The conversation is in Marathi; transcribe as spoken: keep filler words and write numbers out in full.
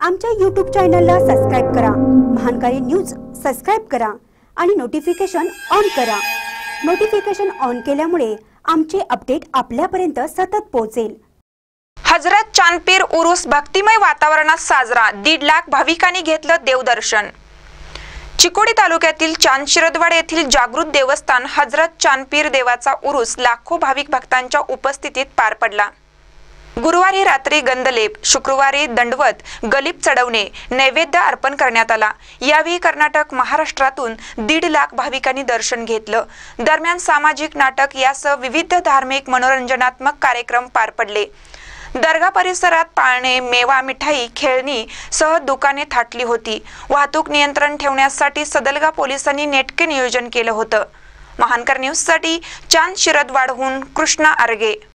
आमच्या यूट्यूब चॅनलला सबस्क्राइब करा, महानकारी न्यूज सबस्क्राइब करा आणि नोटिफिकेशन ऑन करा। नोटिफिकेशन ऑन केल्यामुळे आमचे अपडेट आपल्यापर्यंत सतत पोहोचेल। हजरत चांदपीर उरूस भक्तिमय वातावरणात साजरा, दीड लाख भाविकांनी घेतलं देवदर्शन। चिकोडी तालुक्यातील चांदशिरदवाड येथील जागृत देवस्थान हजरत चांदपीर देवाचा उरूस लाखो भाविक भक्तांच्या उपस्थितीत पार पडला। गुरुवारी रात्री गंधलेप, शुक्रवारी दंडवत, गलीप चढवणे, नैवेद्य अर्पण करण्यात आला। यावेळी कर्नाटक, महाराष्ट्रातून दीड लाख भाविकांनी दर्शन घेतलं। दरम्यान सामाजिक नाटक यासह विविध धार्मिक मनोरंजनात्मक कार्यक्रम पार पडले। दर्गा परिसरात पाळणे, मेवा, मिठाई, खेळणी सह दुकाने थाटली होती। वाहतूक नियंत्रण ठेवण्यासाठी सदलगा पोलिसांनी नेटके नियोजन केलं होतं। महानकर न्यूज साठी चांदशिरदवाडहून कृष्णा आरगे।